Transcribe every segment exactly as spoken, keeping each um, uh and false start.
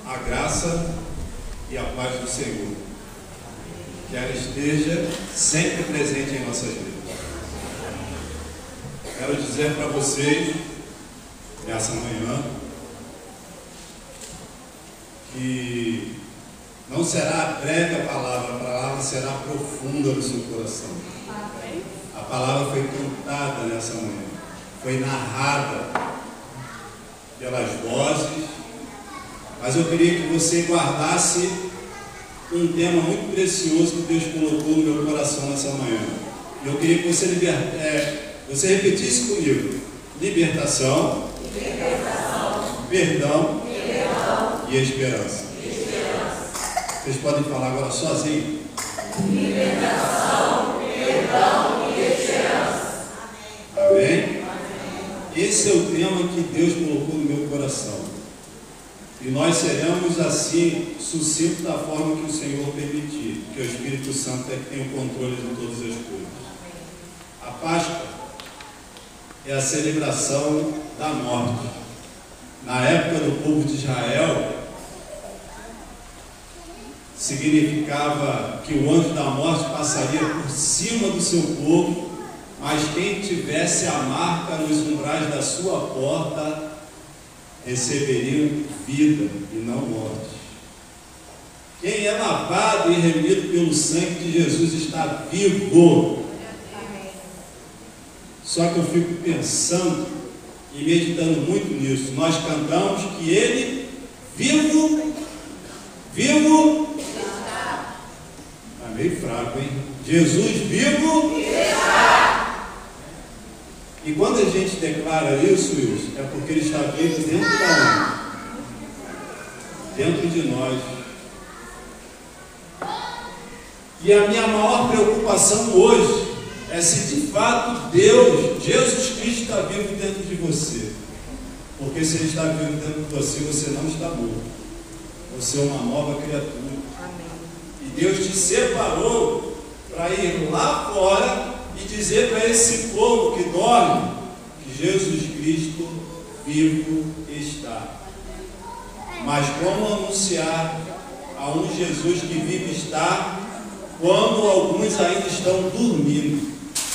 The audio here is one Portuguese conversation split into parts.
A graça e a paz do Senhor, que ela esteja sempre presente em nossas vidas. Quero dizer para vocês, nessa manhã, que não será breve a palavra, a palavra será profunda no seu coração. A palavra foi cantada nessa manhã, foi narrada pelas vozes, mas eu queria que você guardasse um tema muito precioso que Deus colocou no meu coração nessa manhã. Eu queria que você, liber... é, você repetisse comigo: libertação, libertação. Perdão, perdão. E esperança. esperança. Vocês podem falar agora sozinho. Libertação, perdão e esperança. Amém? Amém? Esse é o tema que Deus colocou no meu coração. E nós seremos assim, sucintos da forma que o Senhor permitir, porque o Espírito Santo é que tem o controle de todas as coisas. A Páscoa é a celebração da morte. Na época do povo de Israel, significava que o anjo da morte passaria por cima do seu povo, mas quem tivesse a marca nos umbrais da sua porta receberiam vida e não morte. Quem é lavado e remido pelo sangue de Jesus está vivo. Só que eu fico pensando e meditando muito nisso. Nós cantamos que Ele vivo, vivo, está meio fraco, hein? Jesus vivo está. E quando a gente declara isso, Wilson, é porque Ele está vivo dentro da onde? Dentro de nós. E a minha maior preocupação hoje é se de fato Deus, Jesus Cristo, está vivo dentro de você. Porque se Ele está vivo dentro de você, você não está morto. Você é uma nova criatura. E Deus te separou para ir lá fora e dizer para esse povo que dorme que Jesus Cristo vivo está. Mas como anunciar a um Jesus que vive está quando alguns ainda estão dormindo,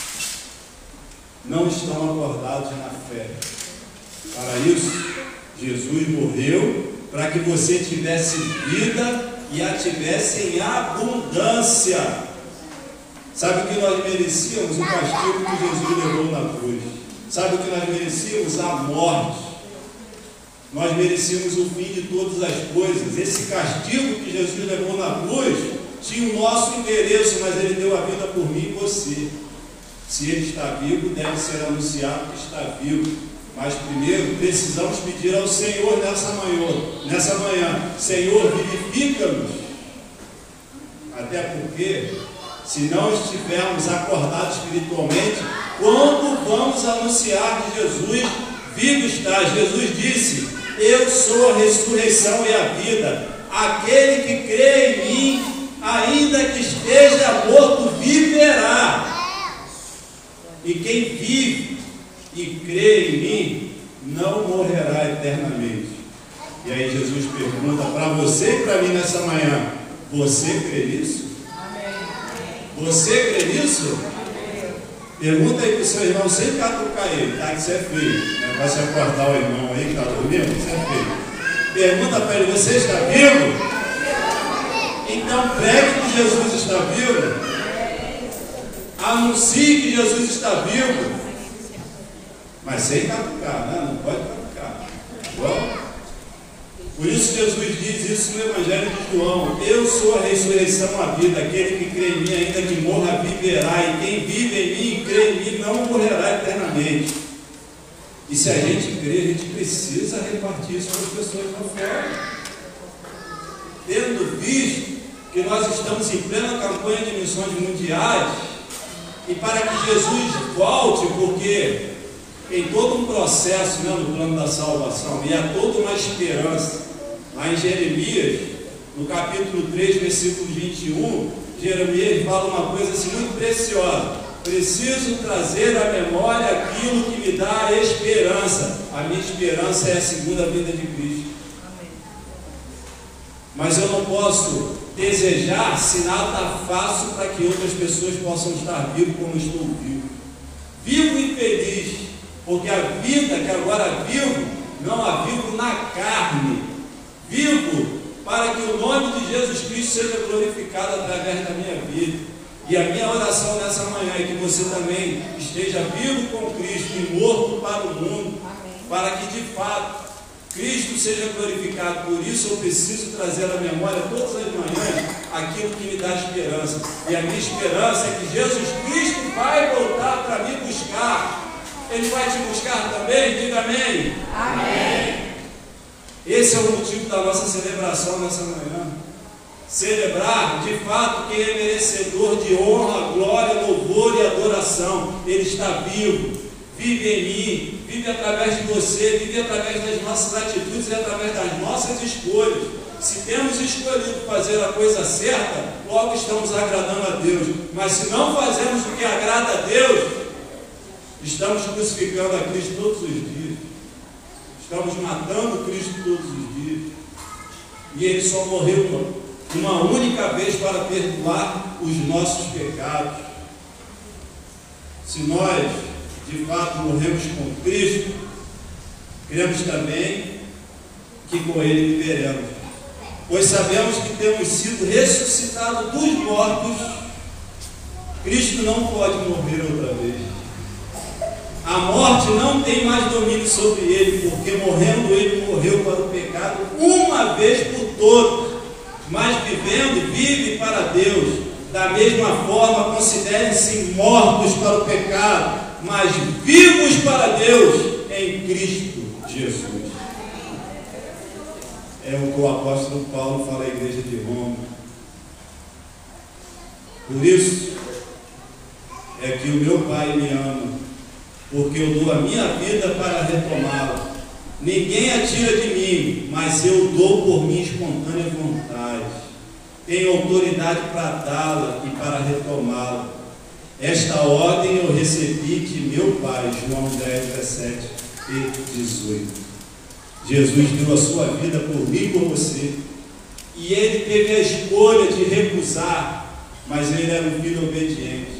não estão acordados na fé? Para isso, Jesus morreu para que você tivesse vida e a tivesse em abundância. Sabe o que nós merecíamos? O castigo que Jesus levou na cruz. Sabe o que nós merecíamos? A morte. Nós merecíamos o fim de todas as coisas. Esse castigo que Jesus levou na cruz tinha o nosso endereço, mas Ele deu a vida por mim e você. Se Ele está vivo, deve ser anunciado que está vivo. Mas primeiro precisamos pedir ao Senhor nessa manhã, nessa manhã, Senhor, vivifica-nos. Até porque, se não estivermos acordados espiritualmente, quando vamos anunciar que Jesus vivo está? Jesus disse: eu sou a ressurreição e a vida. Aquele que crê em mim, ainda que esteja morto, viverá. E quem vive e crê em mim, não morrerá eternamente. E aí Jesus pergunta para você e para mim nessa manhã: você crê nisso? Você crê nisso? Pergunta aí para o seu irmão sem catucar ele, tá? Que isso é feio. Não vai se acordar o irmão aí que está dormindo? Isso é feio. Pergunta para ele: você está vivo? Então pregue que Jesus está vivo. Anuncie que Jesus está vivo. Mas sem catucar, né? Não pode catucar. Bom? Por isso Jesus diz isso no Evangelho de João: eu sou a ressurreição, a vida. Aquele que crê em mim, ainda que morra, viverá. E quem vive em mim e crê em mim não morrerá eternamente. E se a gente crê, a gente precisa repartir isso para as pessoas lá fora. Tendo visto que nós estamos em plena campanha de missões mundiais, e para que Jesus volte, porque tem todo um processo, né, no plano da salvação, e há toda uma esperança. Lá em Jeremias, no capítulo três, versículo vinte e um, Jeremias fala uma coisa assim muito preciosa: preciso trazer à memória aquilo que me dá esperança. A minha esperança é a segunda vinda de Cristo. mas eu não posso desejar se nada faço para que outras pessoas possam estar vivas como estou vivo. Vivo e feliz, porque a vida que agora vivo, não a vivo na carne. Vivo para que o nome de Jesus Cristo seja glorificado através da minha vida. E a minha oração nessa manhã é que você também esteja vivo com Cristo e morto para o mundo, para que de fato Cristo seja glorificado. Por isso eu preciso trazer à memória todas as manhãs aquilo que me dá esperança. E a minha esperança é que Jesus Cristo vai voltar para me buscar. Ele vai te buscar também? Diga amém. Amém. Esse é o motivo da nossa celebração nessa manhã. Celebrar de fato quem é merecedor de honra, glória, louvor e adoração. Ele está vivo, vive em mim, vive através de você, vive através das nossas atitudes e através das nossas escolhas. Se temos escolhido fazer a coisa certa, logo estamos agradando a Deus. Mas se não fazemos o que agrada a Deus, estamos crucificando a Cristo todos os dias. Estamos matando Cristo todos os dias. E Ele só morreu uma única vez para perdoar os nossos pecados. Se nós de fato morremos com Cristo, cremos também que com Ele viveremos, pois sabemos que temos sido ressuscitados dos mortos. Cristo não pode morrer outra vez. A morte não tem mais domínio sobre Ele, porque morrendo Ele morreu para o pecado uma vez por todas, mas vivendo, vive para Deus. Da mesma forma, considerem-se mortos para o pecado, mas vivos para Deus em Cristo Jesus. É o que o apóstolo Paulo fala à igreja de Roma. Por isso é que o meu Pai me ama, porque eu dou a minha vida para retomá-la. Ninguém a tira de mim, mas eu dou por minha espontânea vontade. Tenho autoridade para dá-la e para retomá-la. Esta ordem eu recebi de meu Pai. João dez, dezessete e dezoito. Jesus deu a sua vida por mim e por você. E Ele teve a escolha de recusar, mas Ele era um filho obediente.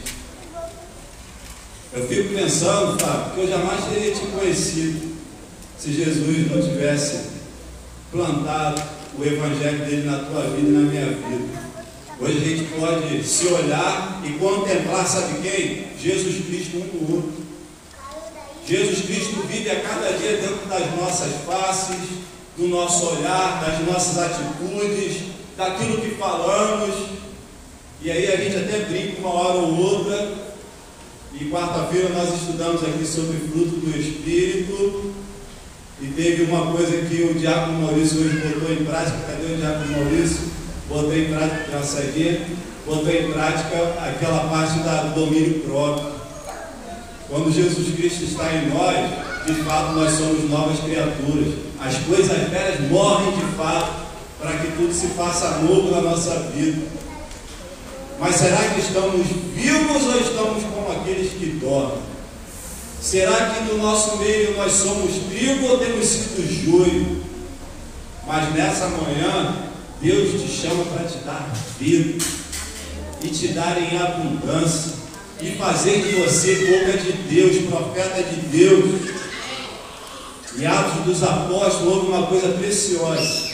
Eu fico pensando, Fábio, que eu jamais teria te conhecido se Jesus não tivesse plantado o Evangelho dele na tua vida e na minha vida. Hoje a gente pode se olhar e contemplar, sabe quem? Jesus Cristo um no outro. Jesus Cristo vive a cada dia dentro das nossas faces, do nosso olhar, das nossas atitudes, daquilo que falamos. E aí a gente até brinca uma hora ou outra. E quarta-feira nós estudamos aqui sobre fruto do Espírito. E teve uma coisa que o diácono Maurício hoje botou em prática. Cadê o diácono Maurício? Botou em prática, já saía, botou em prática aquela parte da, do domínio próprio. Quando Jesus Cristo está em nós, de fato nós somos novas criaturas. As coisas velhas morrem de fato, para que tudo se faça novo na nossa vida. Mas será que estamos vivos ou estamos como aqueles que dormem? Será que no nosso meio nós somos trigo ou temos sido joio? Mas nessa manhã, Deus te chama para te dar vida e te dar em abundância e fazer de você boca de Deus, profeta de Deus. Em Atos dos Apóstolos houve uma coisa preciosa.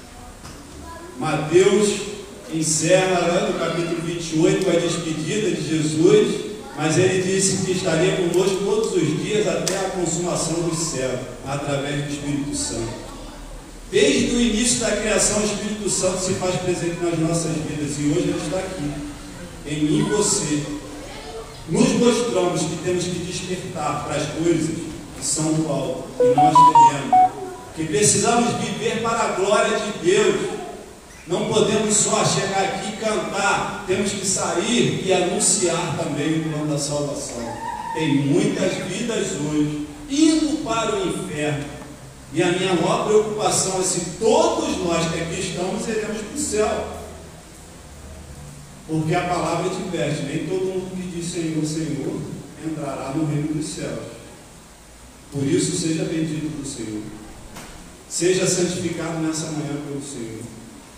Mateus encerra no capítulo vinte e oito a despedida de Jesus, mas ele disse que estaria conosco todos os dias até a consumação do céu, através do Espírito Santo. Desde o início da criação, o Espírito Santo se faz presente nas nossas vidas, e hoje ele está aqui, em mim e você. Nos mostramos que temos que despertar para as coisas que são do alto, e nós teremos, que precisamos viver para a glória de Deus. Não podemos só chegar aqui e cantar, temos que sair e anunciar também o plano da salvação. Tem muitas vidas hoje indo para o inferno, e a minha maior preocupação é se todos nós que aqui estamos iremos para o céu, porque a palavra te veste, nem todo mundo que diz Senhor, Senhor entrará no reino dos céus. Por isso seja bendito do Senhor, seja santificado nessa manhã pelo Senhor.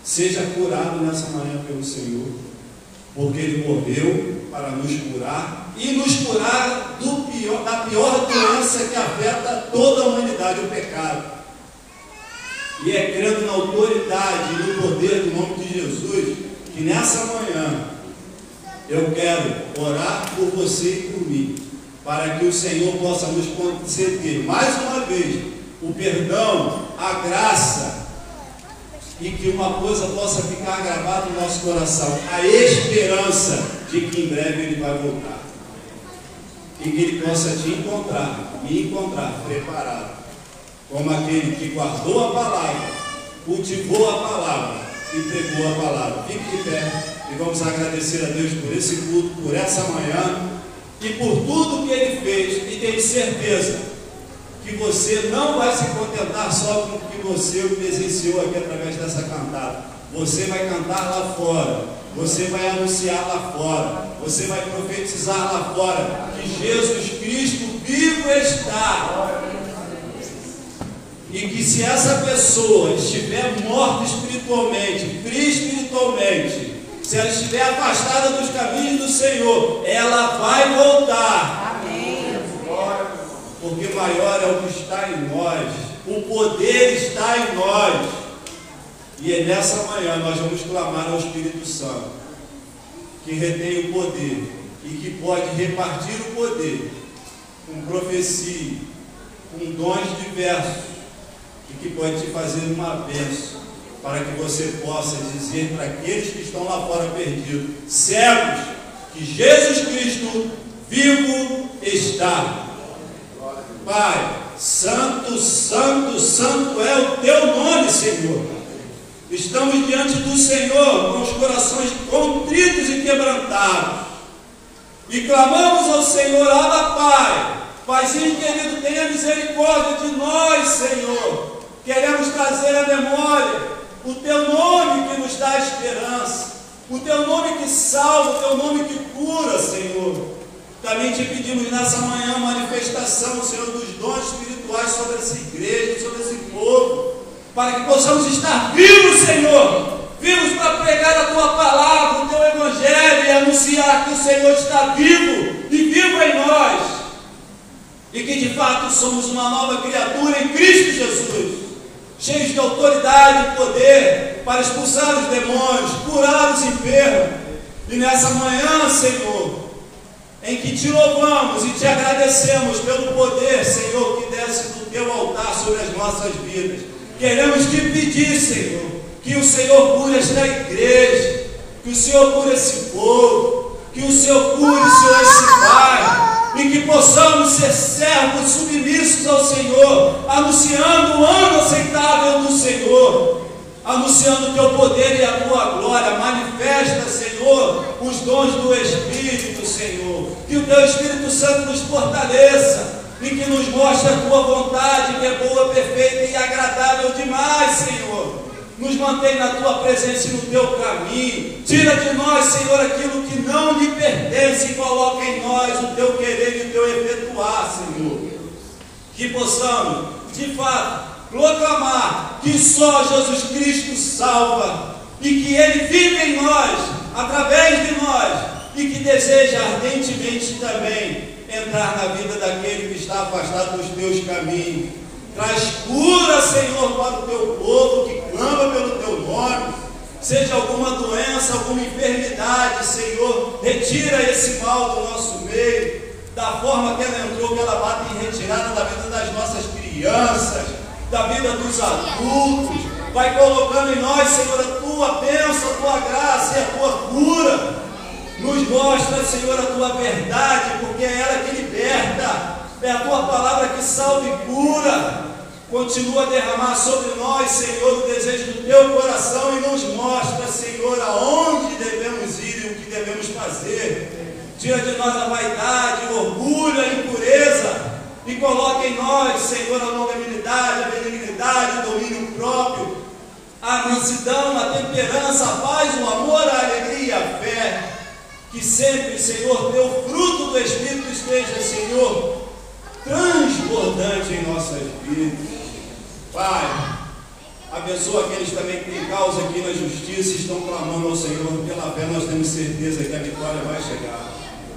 Seja curado nessa manhã pelo Senhor, porque Ele morreu para nos curar e nos curar do pior, da pior doença que afeta toda a humanidade, o pecado. E é crendo na autoridade e no poder do nome de Jesus que nessa manhã eu quero orar por você e por mim, para que o Senhor possa nos conceder mais uma vez o perdão, a graça, e que uma coisa possa ficar gravada no nosso coração: a esperança de que em breve Ele vai voltar, e que Ele possa te encontrar, me encontrar preparado, como aquele que guardou a palavra, cultivou a palavra e pregou a palavra. Fique de pé e vamos agradecer a Deus por esse culto, por essa manhã e por tudo que Ele fez. E tenho certeza que você não vai se contentar só com o que você presenciou aqui através dessa cantada. Você vai cantar lá fora, você vai anunciar lá fora, você vai profetizar lá fora que Jesus Cristo vivo está. E que se essa pessoa estiver morta espiritualmente, fria espiritualmente, se ela estiver afastada dos caminhos do Senhor, ela vai voltar. Amém. Porque maior é o que está em nós, o poder está em nós. E é nessa manhã nós vamos clamar ao Espírito Santo, que retém o poder e que pode repartir o poder com profecia, com dons diversos, e que pode te fazer uma bênção, para que você possa dizer para aqueles que estão lá fora perdidos, cegos, que Jesus Cristo vivo está. Pai, santo, santo, santo é o teu nome, Senhor. Estamos diante do Senhor com os corações contritos e quebrantados, e clamamos ao Senhor: Abba, Pai, Paizinho querido, tenha misericórdia de nós, Senhor. Queremos trazer à memória o teu nome que nos dá esperança, o teu nome que salva, o teu nome que cura, Senhor. Também te pedimos nessa manhã a manifestação, Senhor, dos dons espirituais sobre essa igreja, sobre esse povo, para que possamos estar vivos, Senhor, vivos para pregar a tua palavra, o teu evangelho, e anunciar que o Senhor está vivo e vivo em nós, e que de fato somos uma nova criatura em Cristo Jesus, cheios de autoridade e poder para expulsar os demônios, curar os enfermos. E nessa manhã, Senhor, em que te louvamos e te agradecemos pelo poder, Senhor, que desce do teu altar sobre as nossas vidas, queremos te pedir, Senhor, que o Senhor cure esta igreja, que o Senhor cure esse povo, que o Senhor cure, Senhor, esse bairro, e que possamos ser servos submissos ao Senhor, anunciando o ano aceitável do Senhor, anunciando o teu poder e a tua glória. Manifesta, Senhor, os dons do Espírito, Senhor, que o teu Espírito Santo nos fortaleça e que nos mostre a tua vontade, que é boa, perfeita e agradável demais, Senhor. Nos mantém na tua presença e no teu caminho. Tira de nós, Senhor, aquilo que não lhe pertence e coloca em nós o teu querer e o teu efetuar, Senhor. Que possamos, de fato, proclamar que só Jesus Cristo salva e que Ele vive em nós, através de nós, e que deseja ardentemente também entrar na vida daquele que está afastado dos teus caminhos. Traz cura, Senhor, para o teu povo que clama pelo teu nome. Seja alguma doença, alguma enfermidade, Senhor, retira esse mal do nosso meio, da forma que ela entrou, que ela bate em retirada da vida das nossas crianças, da vida dos adultos. Vai colocando em nós, Senhor, a tua bênção, a tua graça e a tua cura. Nos mostra, Senhor, a tua verdade, porque é ela que liberta. É a tua palavra que salva e cura. Continua a derramar sobre nós, Senhor, o desejo do teu coração e nos mostra, Senhor, aonde devemos ir e o que devemos fazer. Tira de nós a vaidade, o orgulho, a impureza e coloca em nós, Senhor, a longanimidade, a benignidade, o domínio próprio, a mansidão, a temperança, a paz, o amor, a alegria e a fé. Que sempre, Senhor, teu fruto do Espírito esteja, Senhor, transbordante em nossas vidas. Pai, Abençoa aqueles também que têm causa aqui na justiça e estão clamando ao Senhor. Pela fé nós temos certeza que a vitória vai chegar.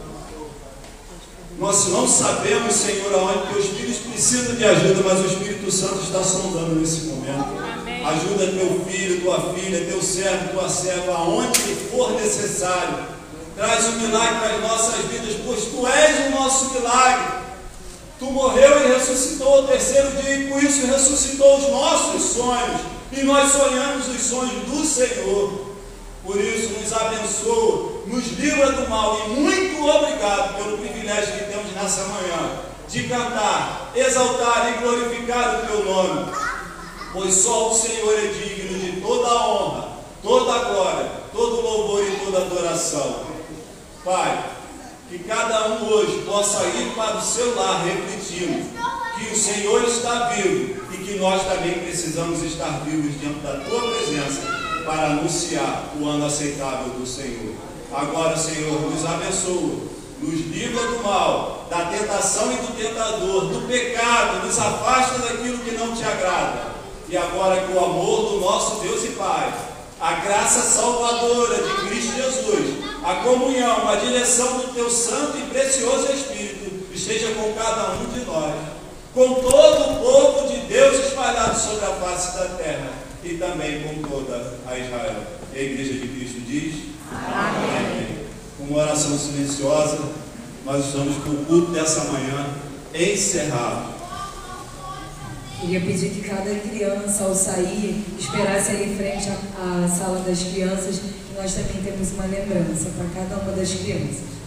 Nós não sabemos, Senhor, aonde que os filhos precisam de ajuda, mas o Espírito Santo está sondando nesse momento. Amém. Ajuda teu filho, tua filha, teu servo, tua serva, aonde for necessário. Traz um milagre para as nossas vidas, pois tu és o nosso milagre. Tu morreu e ressuscitou ao terceiro dia, e por isso ressuscitou os nossos sonhos. E nós sonhamos os sonhos do Senhor. Por isso, nos abençoa, nos livra do mal. E muito obrigado pelo privilégio que temos nessa manhã de cantar, exaltar e glorificar o teu nome. Pois só o Senhor é digno de toda a honra, toda a glória, todo o louvor e toda a adoração. Pai, que cada um hoje possa ir para o seu lar refletindo que o Senhor está vivo e que nós também precisamos estar vivos diante da tua presença para anunciar o ano aceitável do Senhor. Agora, Senhor, nos abençoa, nos livra do mal, da tentação e do tentador, do pecado, nos afasta daquilo que não te agrada. E agora que o amor do nosso Deus e Pai, a graça salvadora de Cristo Jesus, a comunhão, a direção do teu santo e precioso Espírito esteja com cada um de nós, com todo o povo de Deus espalhado sobre a face da terra e também com toda a Israel. E a Igreja de Cristo diz: Amém. Amém. Com uma oração silenciosa, nós estamos com o culto dessa manhã encerrado. Queria pedir que cada criança, ao sair, esperasse ali em frente à, à sala das crianças, que nós também temos uma lembrança para cada uma das crianças.